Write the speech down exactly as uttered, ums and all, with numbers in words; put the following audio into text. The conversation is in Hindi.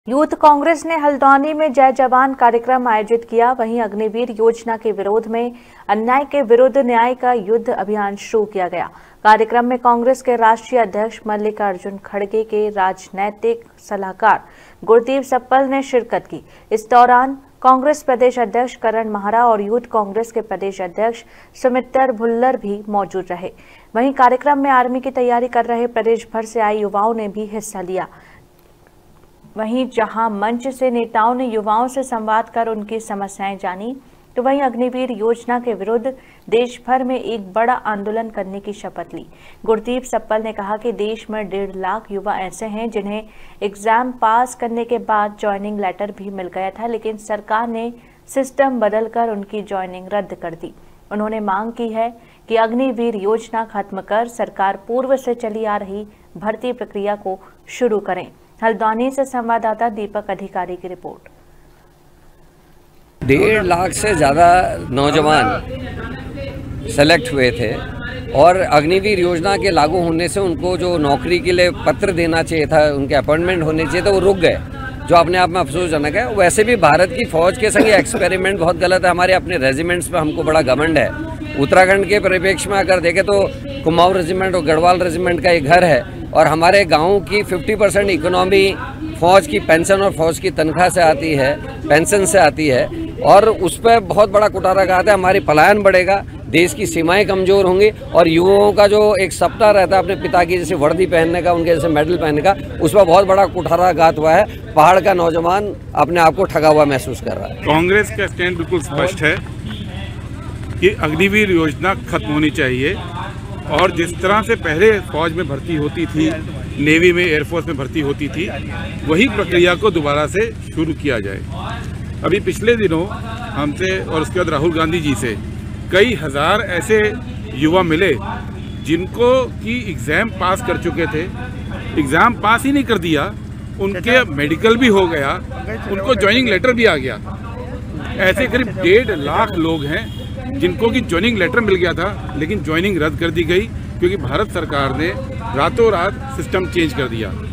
यूथ कांग्रेस ने हल्द्वानी में जय जवान कार्यक्रम आयोजित किया। वहीं अग्निवीर योजना के विरोध में अन्याय के विरुद्ध न्याय का युद्ध अभियान शुरू किया गया। कार्यक्रम में कांग्रेस के राष्ट्रीय अध्यक्ष मल्लिकार्जुन खड़गे के राजनैतिक सलाहकार गुरदीप सप्पल ने शिरकत की। इस दौरान कांग्रेस प्रदेश अध्यक्ष करण महारा और यूथ कांग्रेस के प्रदेश अध्यक्ष सुमित्र भुल्लर भी मौजूद रहे। वहीं कार्यक्रम में आर्मी की तैयारी कर रहे प्रदेश भर से आए युवाओं ने भी हिस्सा लिया। वहीं जहां मंच से नेताओं ने युवाओं से संवाद कर उनकी समस्याएं जानी, तो वहीं अग्निवीर योजना के विरुद्ध देश भर में एक बड़ा आंदोलन करने की शपथ ली। गुरदीप सप्पल ने कहा कि देश में डेढ़ लाख युवा ऐसे हैं जिन्हें एग्जाम पास करने के बाद ज्वाइनिंग लेटर भी मिल गया था, लेकिन सरकार ने सिस्टम बदलकर उनकी ज्वाइनिंग रद्द कर दी। उन्होंने मांग की है कि अग्निवीर योजना खत्म कर सरकार पूर्व से चली आ रही भर्ती प्रक्रिया को शुरू करें। हल्द्वानी से संवाददाता दीपक अधिकारी की रिपोर्ट। डेढ़ लाख से ज़्यादा नौजवान सेलेक्ट हुए थे और अग्निवीर योजना के लागू होने से उनको जो नौकरी के लिए पत्र देना चाहिए था, उनके अपॉइंटमेंट होने चाहिए थे, वो रुक गए, जो अपने आप में अफसोसजनक है। वैसे भी भारत की फौज के संग एक्सपेरिमेंट बहुत गलत है। हमारे अपने रेजिमेंट्स पे हमको बड़ा घमंड है। उत्तराखंड के परिप्रेक्ष्य में अगर देखें तो कुमाऊं रेजिमेंट और गढ़वाल रेजिमेंट का एक घर है और हमारे गाँव की पचास परसेंट इकोनॉमी फौज की पेंशन और फौज की तनख्वाह से आती है, पेंशन से आती है, और उस पर बहुत बड़ा कुठाराघात है। हमारी पलायन बढ़ेगा, देश की सीमाएं कमज़ोर होंगी और युवाओं का जो एक सपना रहता है अपने पिता की जैसे वर्दी पहनने का, उनके जैसे मेडल पहनने का, उस पर बहुत बड़ा कुठाराघात हुआ है। पहाड़ का नौजवान अपने आप को ठगा हुआ महसूस कर रहा है। कांग्रेस का स्टैंड बिल्कुल स्पष्ट है कि अग्निवीर योजना खत्म होनी चाहिए और जिस तरह से पहले फौज में भर्ती होती थी, नेवी में, एयरफोर्स में भर्ती होती थी, वही प्रक्रिया को दोबारा से शुरू किया जाए। अभी पिछले दिनों हमसे और उसके बाद राहुल गांधी जी से कई हजार ऐसे युवा मिले जिनको की एग्ज़ाम पास कर चुके थे, एग्ज़ाम पास ही नहीं कर दिया, उनके मेडिकल भी हो गया, उनको ज्वाइनिंग लेटर भी आ गया। ऐसे करीब डेढ़ लाख लोग हैं जिनको की ज्वाइनिंग लेटर मिल गया था, लेकिन ज्वाइनिंग रद्द कर दी गई क्योंकि भारत सरकार ने रातों रात सिस्टम चेंज कर दिया।